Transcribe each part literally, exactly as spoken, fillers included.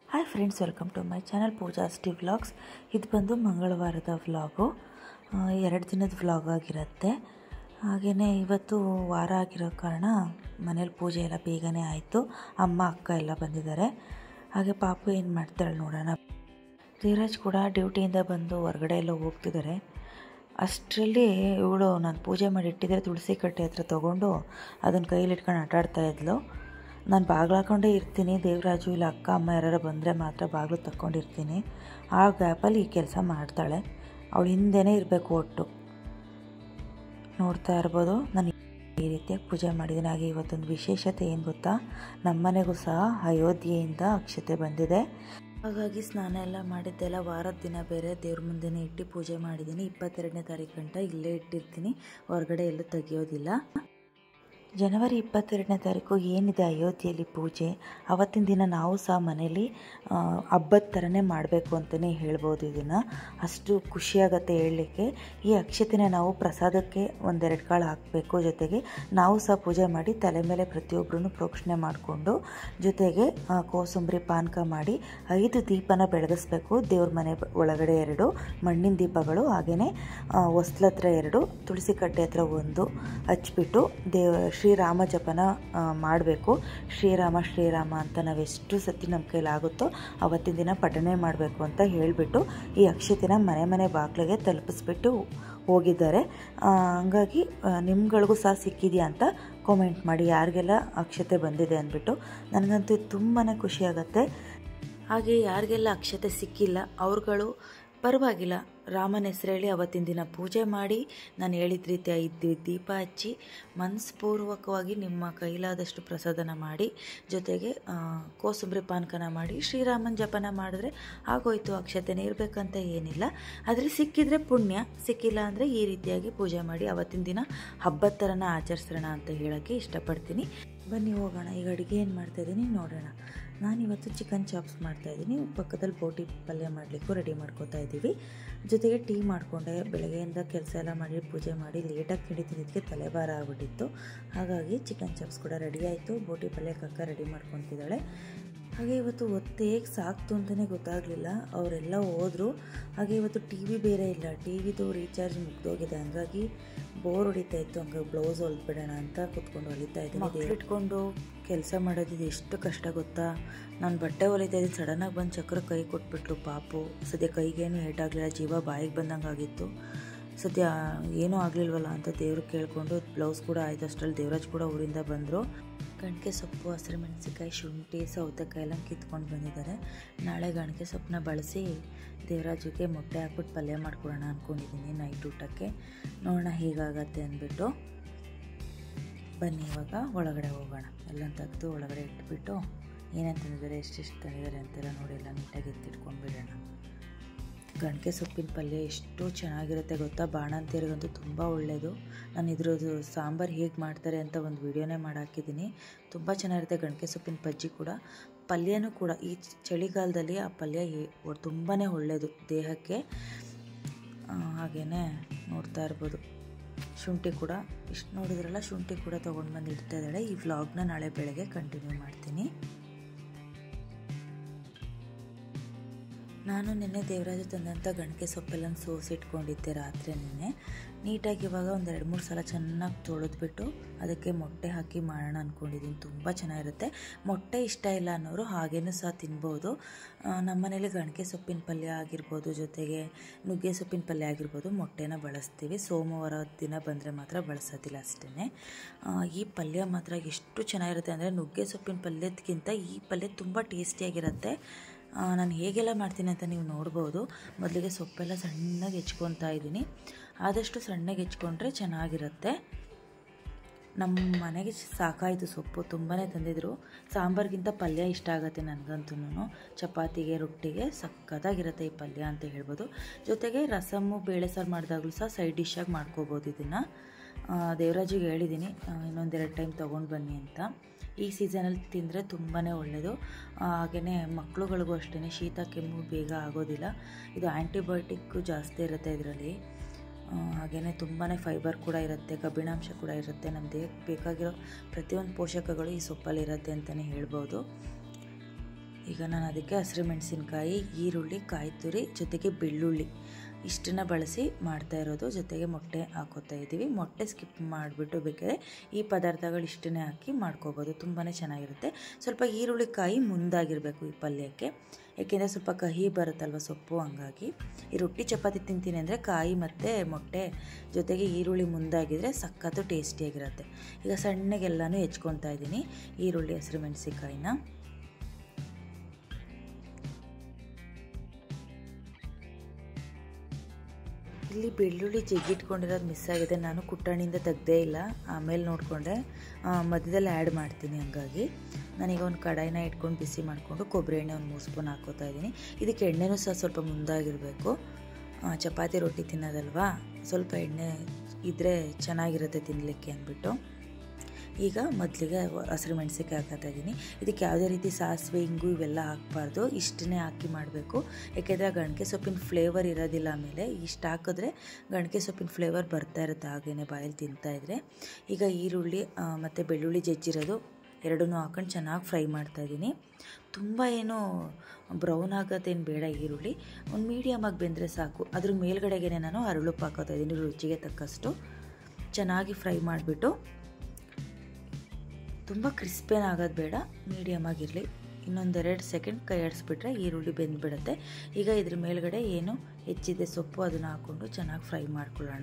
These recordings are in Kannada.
Hi friends, welcome to my channel ಪೂಜಾಸ್ಟಿ ವ್ಲಾಗ್ಸ್. ಇದು ಬಂದು ಮಂಗಳವಾರದ ವ್ಲಾಗು, ಎರಡು ದಿನದ ವ್ಲಾಗ್ ಆಗಿರುತ್ತೆ. ಹಾಗೆಯೇ ಇವತ್ತು ವಾರ ಆಗಿರೋ ಕಾರಣ ಮನೇಲಿ ಪೂಜೆ ಎಲ್ಲ ಬೇಗನೆ ಆಯಿತು. ಅಮ್ಮ ಅಕ್ಕ ಎಲ್ಲ ಬಂದಿದ್ದಾರೆ. ಹಾಗೆ ಪಾಪು ಏನು ಮಾಡ್ತಾಳೆ ನೋಡೋಣ. ಧೀರಜ್ ಕೂಡ ಡ್ಯೂಟಿಯಿಂದ ಬಂದು ಹೊರಗಡೆ ಎಲ್ಲ ಹೋಗ್ತಿದ್ದಾರೆ. ಅಷ್ಟರಲ್ಲಿ ಇವಳು ನಾನು ಪೂಜೆ ಮಾಡಿ ಇಟ್ಟಿದ್ದರೆ ತುಳಸಿ ಕಟ್ಟೆ ಹತ್ರ ತೊಗೊಂಡು ಅದನ್ನು ಕೈಲಿ ಇಟ್ಕೊಂಡು ಆಟ ಆಡ್ತಾ ಇದ್ಲು. ನಾನು ಬಾಗಿಲು ಹಾಕ್ಕೊಂಡೇ ಇರ್ತೀನಿ. ದೇವರಾಜು ಇಲ್ಲ ಅಕ್ಕ ಅಮ್ಮ ಯಾರು ಬಂದರೆ ಮಾತ್ರ ಬಾಗಿಲು ತಕ್ಕೊಂಡಿರ್ತೀನಿ. ಆ ಗ್ಯಾಪಲ್ಲಿ ಈ ಕೆಲಸ ಮಾಡ್ತಾಳೆ. ಅವಳು ಹಿಂದೆನೇ ಇರಬೇಕು. ಒಟ್ಟು ನೋಡ್ತಾ ಇರ್ಬೋದು, ನಾನು ಈ ರೀತಿಯಾಗಿ ಪೂಜೆ ಮಾಡಿದ್ದೀನಿ. ಹಾಗೆ ಇವತ್ತೊಂದು ವಿಶೇಷತೆ ಏನು ಗೊತ್ತಾ, ನಮ್ಮನೆಗೂ ಸಹ ಅಯೋಧ್ಯೆಯಿಂದ ಅಕ್ಷತೆ ಬಂದಿದೆ. ಹಾಗಾಗಿ ಸ್ನಾನ ಎಲ್ಲ ಮಾಡಿದ್ದೆಲ್ಲ ವಾರದ ದಿನ ಬೇರೆ ದೇವ್ರ ಮುಂದೆನೇ ಇಟ್ಟು ಪೂಜೆ ಮಾಡಿದ್ದೀನಿ. ಇಪ್ಪತ್ತೆರಡನೇ ತಾರೀಕು ಗಂಟ ಇಲ್ಲೇ ಇಟ್ಟಿರ್ತೀನಿ, ಹೊರಗಡೆ ಎಲ್ಲೂ ತೆಗಿಯೋದಿಲ್ಲ. ಜನವರಿ ಇಪ್ಪತ್ತೆರಡನೇ ತಾರೀಕು ಏನಿದೆ ಅಯೋಧ್ಯೆಯಲ್ಲಿ ಪೂಜೆ, ಅವತ್ತಿನ ದಿನ ನಾವು ಸಹ ಮನೇಲಿ ಹಬ್ಬದ ಥರನೇ ಮಾಡಬೇಕು ಅಂತಲೇ ಹೇಳ್ಬೋದು. ಇದನ್ನು ಅಷ್ಟು ಖುಷಿಯಾಗತ್ತೆ ಹೇಳಲಿಕ್ಕೆ. ಈ ಅಕ್ಷತೆನ ನಾವು ಪ್ರಸಾದಕ್ಕೆ ಒಂದೆರಡು ಕಾಳು ಹಾಕಬೇಕು. ಜೊತೆಗೆ ನಾವು ಸಹ ಪೂಜೆ ಮಾಡಿ ತಲೆ ಮೇಲೆ ಪ್ರತಿಯೊಬ್ಬರೂ ಪ್ರೋಕ್ಷಣೆ ಮಾಡಿಕೊಂಡು, ಜೊತೆಗೆ ಕೋಸಂಬರಿ ಪಾನಕ ಮಾಡಿ ಐದು ದೀಪನ ಬೆಳಗಿಸ್ಬೇಕು. ದೇವ್ರ ಮನೆ ಒಳಗಡೆ ಎರಡು ಮಣ್ಣಿನ ದೀಪಗಳು, ಹಾಗೆಯೇ ಹೊಸ್ಲ ಹತ್ರ ಎರಡು, ತುಳಸಿ ಕಟ್ಟೆ ಹತ್ರ ಒಂದು ಹಚ್ಬಿಟ್ಟು ದೇವ ಶ್ರೀರಾಮ ಜಪನ ಮಾಡಬೇಕು. ಶ್ರೀರಾಮ ಶ್ರೀರಾಮ ಅಂತ ನಾವೆಷ್ಟು ಸತಿ ನಮ್ಮ ಕೈಲಾಗುತ್ತೋ ಅವತ್ತಿನ ದಿನ ಪಠನೆ ಮಾಡಬೇಕು ಅಂತ ಹೇಳಿಬಿಟ್ಟು ಈ ಅಕ್ಷತೆನ ಮನೆ ಮನೆ ಬಾಗಿಲಿಗೆ ತಲುಪಿಸ್ಬಿಟ್ಟು ಹೋಗಿದ್ದಾರೆ. ಹಂಗಾಗಿ ನಿಮ್ಗಳಿಗೂ ಸಹ ಸಿಕ್ಕಿದೆಯಾ ಅಂತ ಕಾಮೆಂಟ್ ಮಾಡಿ, ಯಾರಿಗೆಲ್ಲ ಅಕ್ಷತೆ ಬಂದಿದೆ ಅಂದ್ಬಿಟ್ಟು. ನನಗಂತೂ ತುಂಬಾ ಖುಷಿಯಾಗತ್ತೆ. ಹಾಗೆ ಯಾರಿಗೆಲ್ಲ ಅಕ್ಷತೆ ಸಿಕ್ಕಿಲ್ಲ ಅವ್ರುಗಳು ಪರವಾಗಿಲ್ಲ, ರಾಮನ ಹೆಸರು ಹೇಳಿ ಅವತ್ತಿನ ದಿನ ಪೂಜೆ ಮಾಡಿ ನಾನು ಹೇಳಿದ ರೀತಿ ಐದು ದೀಪ ಹಚ್ಚಿ ಮನಸ್ಪೂರ್ವಕವಾಗಿ ನಿಮ್ಮ ಕೈಲಾದಷ್ಟು ಪ್ರಸಾದನ ಮಾಡಿ, ಜೊತೆಗೆ ಕೋಸಂಬರಿ ಪಾನಕನ ಮಾಡಿ ಶ್ರೀರಾಮನ ಜಪನ ಮಾಡಿದ್ರೆ ಆಗೋಯ್ತು. ಅಕ್ಷತೆನೇ ಇರಬೇಕಂತ ಏನಿಲ್ಲ. ಆದರೆ ಸಿಕ್ಕಿದರೆ ಪುಣ್ಯ, ಸಿಕ್ಕಿಲ್ಲ ಅಂದರೆ ಈ ರೀತಿಯಾಗಿ ಪೂಜೆ ಮಾಡಿ ಅವತ್ತಿನ ದಿನ ಹಬ್ಬದ ಥರನ ಆಚರಿಸೋಣ ಅಂತ ಹೇಳೋಕ್ಕೆ ಇಷ್ಟಪಡ್ತೀನಿ. ಬನ್ನಿ ಹೋಗೋಣ. ಈಗ ಅಡುಗೆ ಏನು ಮಾಡ್ತಾಯಿದ್ದೀನಿ ನೋಡೋಣ. ನಾನಿವತ್ತು ಚಿಕನ್ ಚಾಪ್ಸ್ ಮಾಡ್ತಾಯಿದ್ದೀನಿ. ಪಕ್ಕದಲ್ಲಿ ಬೋಟಿ ಪಲ್ಯ ಮಾಡಲಿಕ್ಕೂ ರೆಡಿ ಮಾಡ್ಕೋತಾ ಇದ್ದೀವಿ. ಜೊತೆಗೆ ಟೀ ಮಾಡಿಕೊಂಡೆ. ಬೆಳಗ್ಗೆಯಿಂದ ಕೆಲಸ ಎಲ್ಲ ಮಾಡಿ ಪೂಜೆ ಮಾಡಿ ಲೇಟಾಗಿ ತಿಂಡಿ ತಿಂದಿದ್ದಕ್ಕೆ ತಲೆಭಾರ ಆಗಿಬಿಟ್ಟಿತ್ತು. ಹಾಗಾಗಿ ಚಿಕನ್ ಚಾಪ್ಸ್ ಕೂಡ ರೆಡಿ ಆಯಿತು. ಬೋಟಿ ಪಲ್ಯಕ್ಕೆ ಅಕ್ಕ ರೆಡಿ ಮಾಡ್ಕೊತಿದ್ದಾಳೆ. ಹಾಗೆ ಇವತ್ತು ಹೊತ್ತು ಹೇಗೆ ಸಾಕ್ತು ಅಂತಲೇ ಗೊತ್ತಾಗಲಿಲ್ಲ. ಅವರೆಲ್ಲ ಹೋದರು. ಹಾಗೆ ಇವತ್ತು ಟಿ ವಿ ಬೇರೆ ಇಲ್ಲ, ಟಿ ವಿದು ರೀಚಾರ್ಜ್ ಮುಗ್ದೋಗಿದೆ. ಹಂಗಾಗಿ ಬೋರ್ ಹೊಡಿತಾ ಇತ್ತು. ಹಂಗಾಗಿ ಬ್ಲೌಸ್ ಹೊಲ್ಬಿಡೋಣ ಅಂತ ಕೂತ್ಕೊಂಡು ಹೊಲಿತಾ ಇದ್ದೀನಿ. ಮಕ್ಕಳು ಇಟ್ಕೊಂಡು ಕೆಲಸ ಮಾಡೋದಿದ್ದು ಎಷ್ಟು ಕಷ್ಟ ಗೊತ್ತಾ. ನಾನು ಬಟ್ಟೆ ಹೊಲಿತಾ ಇದ್ದೀನಿ, ಸಡನ್ನಾಗಿ ಬಂದು ಚಕ್ರ ಕೈ ಕೊಟ್ಬಿಟ್ಲು ಪಾಪು. ಸದ್ಯ ಕೈಗೇನು ಏಟಾಗಲಿಲ್ಲ, ಜೀವ ಬಾಯಿಗೆ ಬಂದಂಗೆ ಆಗಿತ್ತು. ಸದ್ಯ ಏನೂ ಆಗಲಿಲ್ವಲ್ಲ ಅಂತ ದೇವ್ರಿಗೆ ಕೇಳಿಕೊಂಡು ಬ್ಲೌಸ್ ಕೂಡ ಆಯಿತು. ಅಷ್ಟರಲ್ಲಿ ದೇವರಾಜ್ ಕೂಡ ಊರಿಂದ ಬಂದರು. ಗಣಕೆ ಸೊಪ್ಪು, ಹಸಿರು ಮೆಣಸಿನ್ಕಾಯಿ, ಶುಂಠಿ, ಸೌತೆಕಾಯಿ ಎಲ್ಲ ಕಿತ್ಕೊಂಡು ಬಂದಿದ್ದಾರೆ. ನಾಳೆ ಗಣಕೆ ಸೊಪ್ಪನ್ನ ಬಳಸಿ ದೇವರಾಜಿಗೆ ಮೊಟ್ಟೆ ಹಾಕ್ಬಿಟ್ಟು ಪಲ್ಯ ಮಾಡ್ಕೊಡೋಣ ಅಂದ್ಕೊಂಡಿದ್ದೀನಿ ನೈಟ್ ಊಟಕ್ಕೆ. ನೋಡೋಣ ಹೇಗಾಗತ್ತೆ ಅಂದ್ಬಿಟ್ಟು. ಬನ್ನಿ ಇವಾಗ ಒಳಗಡೆ ಹೋಗೋಣ. ಎಲ್ಲ ತೆಗೆದು ಒಳಗಡೆ ಇಟ್ಬಿಟ್ಟು ಏನೇನು ತಂದಿದ್ದಾರೆ, ಎಷ್ಟೆಷ್ಟು ತಂದಿದ್ದಾರೆ ಅಂತೆಲ್ಲ ನೋಡಿ ಎಲ್ಲ ನೀಟಾಗಿ ಎತ್ತಿಟ್ಕೊಂಡು ಬಿಡೋಣ. ಗಣಕೆ ಸೊಪ್ಪಿನ ಪಲ್ಯ ಎಷ್ಟು ಚೆನ್ನಾಗಿರುತ್ತೆ ಗೊತ್ತಾ. ಬಾಣಂತಿಯರಿಗಂತೂ ತುಂಬ ಒಳ್ಳೆಯದು. ನಾನು ಇದ್ರದ್ದು ಸಾಂಬಾರು ಹೇಗೆ ಮಾಡ್ತಾರೆ ಅಂತ ಒಂದು ವಿಡಿಯೋನೇ ಮಾಡಾಕಿದ್ದೀನಿ. ತುಂಬ ಚೆನ್ನಾಗಿರುತ್ತೆ ಗಣಕೆ ಸೊಪ್ಪಿನ ಬಜ್ಜಿ ಕೂಡ. ಪಲ್ಯನೂ ಕೂಡ ಈ ಚಳಿಗಾಲದಲ್ಲಿ ಆ ಪಲ್ಯ ತುಂಬಾ ಒಳ್ಳೆಯದು ದೇಹಕ್ಕೆ. ಹಾಗೆಯೇ ನೋಡ್ತಾ ಇರ್ಬೋದು, ಶುಂಠಿ ಕೂಡ ಇಷ್ಟು ನೋಡಿದ್ರಲ್ಲ, ಶುಂಠಿ ಕೂಡ ತೊಗೊಂಡು ಬಂದು ಇಡ್ತಾ ಇದ್ದಾಳೆ. ಈ ವ್ಲಾಗ್ನ ನಾಳೆ ಬೆಳಗ್ಗೆ ಕಂಟಿನ್ಯೂ ಮಾಡ್ತೀನಿ. ನಾನು ನಿನ್ನೆ ದೇವರಾಜು ತಂದಂಥ ಗಣಕೆ ಸೊಪ್ಪೆಲ್ಲ ಸೋಸಿಟ್ಕೊಂಡಿದ್ದೆ ರಾತ್ರಿ. ನಿನ್ನೆ ನೀಟಾಗಿ ಇವಾಗ ಒಂದು ಎರಡು ಮೂರು ಸಲ ಚೆನ್ನಾಗಿ ತೊಳೆದ್ಬಿಟ್ಟು ಅದಕ್ಕೆ ಮೊಟ್ಟೆ ಹಾಕಿ ಮಾಡೋಣ ಅಂದ್ಕೊಂಡಿದ್ದೀನಿ. ತುಂಬ ಚೆನ್ನಾಗಿರುತ್ತೆ. ಮೊಟ್ಟೆ ಇಷ್ಟ ಇಲ್ಲ ಅನ್ನೋರು ಹಾಗೇನೂ ಸಹ ತಿನ್ಬೋದು. ನಮ್ಮನೇಲಿ ಗಣಕೆ ಸೊಪ್ಪಿನ ಪಲ್ಯ ಆಗಿರ್ಬೋದು, ಜೊತೆಗೆ ನುಗ್ಗೆ ಸೊಪ್ಪಿನ ಪಲ್ಯ ಆಗಿರ್ಬೋದು, ಮೊಟ್ಟೆನ ಬಳಸ್ತೀವಿ. ಸೋಮವಾರ ದಿನ ಬಂದರೆ ಮಾತ್ರ ಬಳಸೋದಿಲ್ಲ ಅಷ್ಟೇ. ಈ ಪಲ್ಯ ಮಾತ್ರ ಎಷ್ಟು ಚೆನ್ನಾಗಿರುತ್ತೆ ಅಂದರೆ, ನುಗ್ಗೆ ಸೊಪ್ಪಿನ ಪಲ್ಯದಕ್ಕಿಂತ ಈ ಪಲ್ಯ ತುಂಬ ಟೇಸ್ಟಿಯಾಗಿರುತ್ತೆ. ನಾನು ಹೇಗೆಲ್ಲ ಮಾಡ್ತೀನಿ ಅಂತ ನೀವು ನೋಡ್ಬೋದು. ಮೊದಲಿಗೆ ಸೊಪ್ಪೆಲ್ಲ ಸಣ್ಣಗೆ ಹೆಚ್ಕೊತಾ ಇದ್ದೀನಿ. ಆದಷ್ಟು ಸಣ್ಣಗೆ ಹೆಚ್ಕೊಂಡ್ರೆ ಚೆನ್ನಾಗಿರುತ್ತೆ. ನಮ್ಮ ಮನೆಗೆ ಸಾಕಾಯಿತು ಸೊಪ್ಪು, ತುಂಬಾ ತಂದಿದ್ರು. ಸಾಂಬಾರಿಗಿಂತ ಪಲ್ಯ ಇಷ್ಟ ಆಗುತ್ತೆ ನನಗಂತೂ. ಚಪಾತಿಗೆ, ರೊಟ್ಟಿಗೆ ಸಕ್ಕತ್ತಾಗಿರುತ್ತೆ ಈ ಪಲ್ಯ ಅಂತ ಹೇಳ್ಬೋದು. ಜೊತೆಗೆ ರಸಮ್ಮು, ಬೇಳೆ ಸಾರು ಮಾಡಿದಾಗಲೂ ಸಹ ಸೈಡ್ ಡಿಶ್ಶಾಗಿ ಮಾಡ್ಕೋಬೋದು ಇದನ್ನು. ದೇವರಾಜಿಗೆ ಹೇಳಿದ್ದೀನಿ ಇನ್ನೊಂದೆರಡು ಟೈಮ್ ತೊಗೊಂಡು ಬನ್ನಿ ಅಂತ. ಈ ಸೀಸನಲ್ಲಿ ತಿಂದರೆ ತುಂಬಾ ಒಳ್ಳೆಯದು. ಹಾಗೆಯೇ ಮಕ್ಕಳುಗಳಿಗೂ ಅಷ್ಟೇ ಶೀತ ಕೆಮ್ಮು ಬೇಗ ಆಗೋದಿಲ್ಲ. ಇದು ಆ್ಯಂಟಿಬಯೋಟಿಕ್ಕು ಜಾಸ್ತಿ ಇರುತ್ತೆ ಇದರಲ್ಲಿ. ಹಾಗೆಯೇ ತುಂಬಾ ಫೈಬರ್ ಕೂಡ ಇರುತ್ತೆ, ಕಬ್ಬಿಣಾಂಶ ಕೂಡ ಇರುತ್ತೆ. ನಮ್ಮ ದೇಹಕ್ಕೆ ಬೇಕಾಗಿರೋ ಪ್ರತಿಯೊಂದು ಪೋಷಕಗಳು ಈ ಸೊಪ್ಪಲ್ಲಿ ಇರುತ್ತೆ ಅಂತಲೇ ಹೇಳ್ಬೋದು. ಈಗ ನಾನು ಅದಕ್ಕೆ ಹಸಿರು ಮೆಣಸಿನ್ಕಾಯಿ, ಈರುಳ್ಳಿ, ಕಾಯಿ ತುರಿ ಜೊತೆಗೆ ಬೆಳ್ಳುಳ್ಳಿ ಇಷ್ಟನ್ನು ಬಳಸಿ ಮಾಡ್ತಾ ಇರೋದು. ಜೊತೆಗೆ ಮೊಟ್ಟೆ ಹಾಕೋತಾ ಇದ್ದೀವಿ. ಮೊಟ್ಟೆ ಸ್ಕಿಪ್ ಮಾಡಿಬಿಟ್ಟು ಬೇಕಾದ್ರೆ ಈ ಪದಾರ್ಥಗಳು ಇಷ್ಟನ್ನೇ ಹಾಕಿ ಮಾಡ್ಕೋಬೋದು, ತುಂಬಾ ಚೆನ್ನಾಗಿರುತ್ತೆ. ಸ್ವಲ್ಪ ಈರುಳ್ಳಿ ಕಾಯಿ ಮುಂದಾಗಿರಬೇಕು ಈ ಪಲ್ಯಕ್ಕೆ, ಏಕೆಂದರೆ ಸ್ವಲ್ಪ ಕಹಿ ಬರುತ್ತಲ್ವ ಸೊಪ್ಪು, ಹಂಗಾಗಿ ಈ ರೊಟ್ಟಿ ಚಪಾತಿ ತಿಂತೀನಿ ಅಂದರೆ ಕಾಯಿ ಮತ್ತು ಮೊಟ್ಟೆ ಜೊತೆಗೆ ಈರುಳ್ಳಿ ಮುಂದಾಗಿದ್ದರೆ ಸಖತ್ತು ಟೇಸ್ಟಿಯಾಗಿರುತ್ತೆ. ಈಗ ಸಣ್ಣಗೆಲ್ಲನೂ ಹೆಚ್ಕೊತಾ ಇದ್ದೀನಿ ಈರುಳ್ಳಿ, ಹಸಿರು ಮೆಣಸಿನ್ಕಾಯಿನ. ಇಲ್ಲಿ ಬೆಳ್ಳುಳ್ಳಿ ಜಗ್ಗಿಟ್ಕೊಂಡಿರೋದು ಮಿಸ್ ಆಗಿದೆ, ನಾನು ಕುಟ್ಟಣಿಯಿಂದ ತೆಗ್ದೇ ಇಲ್ಲ, ಆಮೇಲೆ ನೋಡಿಕೊಂಡೆ ಮಧ್ಯದಲ್ಲಿ ಆ್ಯಡ್ ಮಾಡ್ತೀನಿ. ಹಂಗಾಗಿ ನಾನೀಗ ಒಂದು ಕಡಾಯಿನ ಇಟ್ಕೊಂಡು ಬಿಸಿ ಮಾಡಿಕೊಂಡು ಕೊಬ್ಬರಿ ಎಣ್ಣೆ ಒಂದು ಮೂರು ಸ್ಪೂನ್ ಹಾಕ್ಕೋತಾ ಇದ್ದೀನಿ. ಇದಕ್ಕೆ ಎಣ್ಣೆನೂ ಸಹ ಸ್ವಲ್ಪ ಮುಂದಾಗಿರಬೇಕು, ಚಪಾತಿ ರೊಟ್ಟಿ ತಿನ್ನೋದಲ್ವಾ, ಸ್ವಲ್ಪ ಎಣ್ಣೆ ಇದ್ದರೆ ಚೆನ್ನಾಗಿರುತ್ತೆ ತಿನ್ನಲಿಕ್ಕೆ ಅಂದ್ಬಿಟ್ಟು. ಈಗ ಮೊದಲಿಗೆ ಹಸಿರು ಮೆಣಸಿನ್ಕಾಯಿ ಹಾಕ್ತಾ ಇದ್ದೀನಿ. ಇದಕ್ಕೆ ಯಾವುದೇ ರೀತಿ ಸಾಸಿವೆ, ಇಂಗು ಇವೆಲ್ಲ ಹಾಕಬಾರ್ದು, ಇಷ್ಟನ್ನೇ ಹಾಕಿ ಮಾಡಬೇಕು. ಏಕೆಂದರೆ ಆ ಗಣಕೆ ಸೊಪ್ಪಿನ ಫ್ಲೇವರ್ ಇರೋದಿಲ್ಲ. ಆಮೇಲೆ ಇಷ್ಟು ಹಾಕಿದ್ರೆ ಗಣಕೆ ಸೊಪ್ಪಿನ ಫ್ಲೇವರ್ ಬರ್ತಾ ಇರುತ್ತೆ ಹಾಗೇ ಬಾಯಲ್ಲಿ ತಿಂತಾಯಿದ್ರೆ. ಈಗ ಈರುಳ್ಳಿ ಮತ್ತು ಬೆಳ್ಳುಳ್ಳಿ ಜಜ್ಜಿರೋದು ಎರಡನ್ನೂ ಹಾಕೊಂಡು ಚೆನ್ನಾಗಿ ಫ್ರೈ ಮಾಡ್ತಾಯಿದ್ದೀನಿ. ತುಂಬ ಏನು ಬ್ರೌನ್ ಆಗೋದೇನು ಬೇಡ, ಈರುಳ್ಳಿ ಒಂದು ಮೀಡಿಯಮಾಗಿ ಬೆಂದರೆ ಸಾಕು. ಅದ್ರ ಮೇಲ್ಗಡೆಗೆ ನಾನು ಅರಳುಪ್ಪು ಹಾಕೋತಾ ಇದ್ದೀನಿ ರುಚಿಗೆ ತಕ್ಕಷ್ಟು. ಚೆನ್ನಾಗಿ ಫ್ರೈ ಮಾಡಿಬಿಟ್ಟು, ತುಂಬ ಕ್ರಿಸ್ಪೇನ್ ಆಗೋದು ಬೇಡ, ಮೀಡಿಯಮ್ ಆಗಿರಲಿ. ಇನ್ನೊಂದೆರಡು ಸೆಕೆಂಡ್ ಕೈ ಆಡಿಸ್ಬಿಟ್ರೆ ಈರುಳ್ಳಿ ಬೆಂದುಬಿಡುತ್ತೆ. ಈಗ ಇದ್ರ ಮೇಲ್ಗಡೆ ಏನು ಹೆಚ್ಚಿದೆ ಸೊಪ್ಪು ಅದನ್ನು ಹಾಕ್ಕೊಂಡು ಚೆನ್ನಾಗಿ ಫ್ರೈ ಮಾಡ್ಕೊಳ್ಳೋಣ.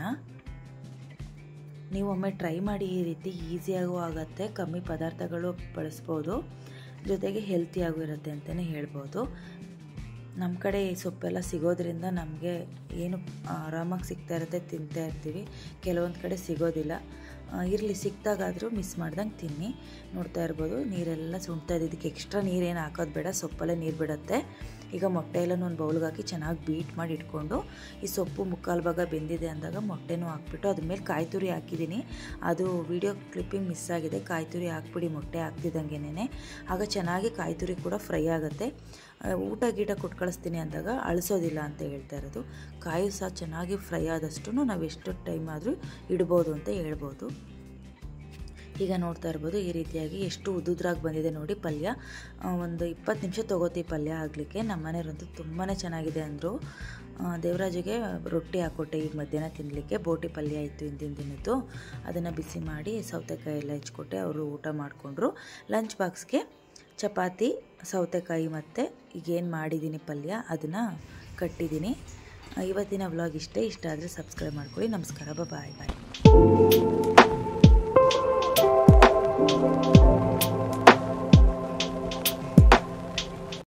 ನೀವು ಒಮ್ಮೆ ಟ್ರೈ ಮಾಡಿ, ಈ ರೀತಿ ಈಸಿಯಾಗೂ ಆಗುತ್ತೆ, ಕಮ್ಮಿ ಪದಾರ್ಥಗಳು ಬಳಸ್ಬೋದು, ಜೊತೆಗೆ ಹೆಲ್ತಿಯಾಗೂ ಇರುತ್ತೆ ಅಂತಲೇ ಹೇಳ್ಬೋದು. ನಮ್ಮ ಕಡೆ ಈ ಸೊಪ್ಪೆಲ್ಲ ಸಿಗೋದ್ರಿಂದ ನಮಗೆ ಏನು ಆರಾಮಾಗಿ ಸಿಗ್ತಾ ಇರುತ್ತೆ, ತಿಂತಾ ಇರ್ತೀವಿ. ಕೆಲವೊಂದು ಕಡೆ ಸಿಗೋದಿಲ್ಲ, ಇರಲಿ ಸಿಕ್ತಾಗಾದರೂ ಮಿಸ್ ಮಾಡ್ದಂಗೆ ತಿನ್ನಿ. ನೋಡ್ತಾ ಇರ್ಬೋದು ನೀರೆಲ್ಲ ಸುಣ್ತಾ ಇದೆ. ಇದಕ್ಕೆ ಎಕ್ಸ್ಟ್ರಾ ನೀರೇನು ಹಾಕೋದು ಬೇಡ, ಸೊಪ್ಪಲ್ಲೇ ನೀರು ಬಿಡುತ್ತೆ. ಈಗ ಮೊಟ್ಟೆ ಎಲ್ಲನೂ ಒಂದು ಬೌಲ್ಗೆ ಹಾಕಿ ಚೆನ್ನಾಗಿ ಬೀಟ್ ಮಾಡಿ ಇಟ್ಕೊಂಡು, ಈ ಸೊಪ್ಪು ಮುಕ್ಕಾಲು ಭಾಗ ಬೆಂದಿದೆ ಅಂದಾಗ ಮೊಟ್ಟೆನೂ ಹಾಕ್ಬಿಟ್ಟು ಅದ್ರ ಮೇಲೆ ಕಾಯಿ ತುರಿ ಹಾಕಿದ್ದೀನಿ. ಅದು ವಿಡಿಯೋ ಕ್ಲಿಪ್ಪಿಂಗ್ ಮಿಸ್ ಆಗಿದೆ, ಕಾಯಿ ತುರಿ ಹಾಕ್ಬಿಡಿ ಮೊಟ್ಟೆ ಹಾಕ್ತಿದ್ದಂಗೆನೇ, ಆಗ ಚೆನ್ನಾಗಿ ಕಾಯಿ ತುರಿ ಕೂಡ ಫ್ರೈ ಆಗುತ್ತೆ. ಊಟ ಗೀಟ ಕೊಟ್ಟು ಕಳಿಸ್ತೀನಿ ಅಂದಾಗ ಅಳಿಸೋದಿಲ್ಲ ಅಂತ ಹೇಳ್ತಾ ಇರೋದು. ಕಾಯಿ ಸಹ ಚೆನ್ನಾಗಿ ಫ್ರೈ ಆದಷ್ಟು ನಾವು ಎಷ್ಟು ಟೈಮ್ ಆದರೂ ಇಡ್ಬೋದು ಅಂತ ಹೇಳ್ಬೋದು. ಈಗ ನೋಡ್ತಾ ಇರ್ಬೋದು ಈ ರೀತಿಯಾಗಿ ಎಷ್ಟು ಉದ್ದುದ್ರಾಗಿ ಬಂದಿದೆ ನೋಡಿ ಪಲ್ಯ. ಒಂದು ಇಪ್ಪತ್ತು ನಿಮಿಷ ತೊಗೋತಿ ಪಲ್ಯ ಆಗಲಿಕ್ಕೆ. ನಮ್ಮ ಮನೆಯವ್ರಂತೂ ತುಂಬಾ ಚೆನ್ನಾಗಿದೆ ಅಂದರು. ದೇವರಾಜಿಗೆ ರೊಟ್ಟಿ ಹಾಕ್ಕೊಟ್ಟೆ ಈಗ ಮಧ್ಯಾಹ್ನ ತಿನ್ನಲಿಕ್ಕೆ. ಬೋಟಿ ಪಲ್ಯ ಇತ್ತು ಹಿಂದಿನ ದಿನದ್ದು, ಅದನ್ನು ಬಿಸಿ ಮಾಡಿ ಸೌತೆಕಾಯಿ ಎಲ್ಲ ಹೆಚ್ಕೊಟ್ಟೆ. ಅವರು ಊಟ ಮಾಡಿಕೊಂಡ್ರು. ಲಂಚ್ ಬಾಕ್ಸ್ಗೆ ಚಪಾತಿ, ಸೌತೆಕಾಯಿ ಮತ್ತು ಈಗೇನು ಮಾಡಿದ್ದೀನಿ ಪಲ್ಯ ಅದನ್ನು ಕಟ್ಟಿದ್ದೀನಿ. ಇವತ್ತಿನ ವ್ಲಾಗ್ ಇಷ್ಟೇ. ಇಷ್ಟ ಆದರೆ ಸಬ್ಸ್ಕ್ರೈಬ್ ಮಾಡ್ಕೊಳ್ಳಿ. ನಮಸ್ಕಾರ, ಬಾಯ್ ಬಾಯ್.